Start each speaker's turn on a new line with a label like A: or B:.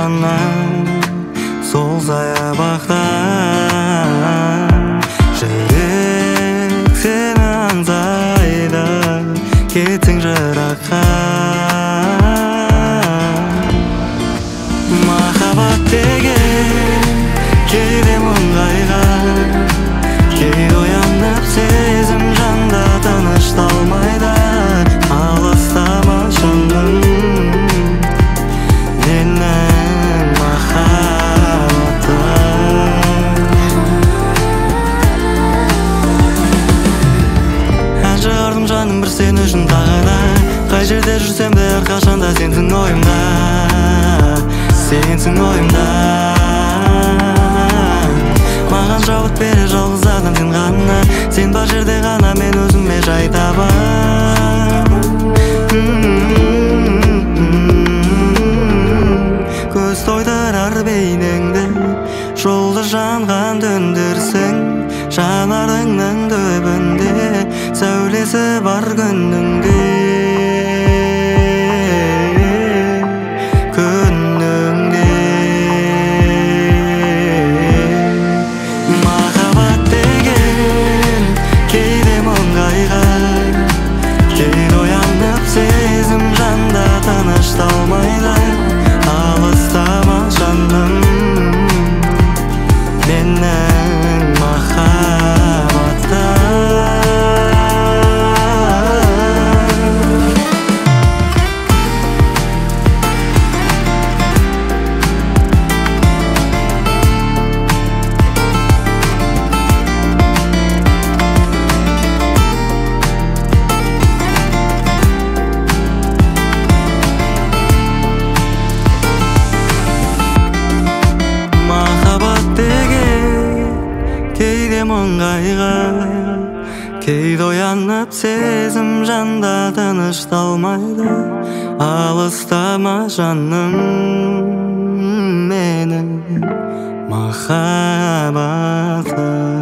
A: ғана сол саябақта жүрек сені аңсайды кетсең жыраққа. Махаббат деген кейде мұңайға, кейде оянып сезім жанда тынышталмайды. Алыстама жаным менің махаббатым. Ән шығардым жаным бір сен үшін тағы да, қай жерде жүрсем де әрқашанда сенсің ойымда, сенсің ойымда. Маған жауап бере жалғыз адам сен ғана, сен бар жерде ғана мен өзіме жай табам. Көз тойдырар бейнеңді, жолды жанған төндірсің, жанарыңның төбінде сәулесі бар күніңде. Тынышталмайды, алыстама жаным менің махаббатым. Кейде мұңайға, кейде оянып сезім жанда тынышталмайды. Алыстама жаным менің махаббатым.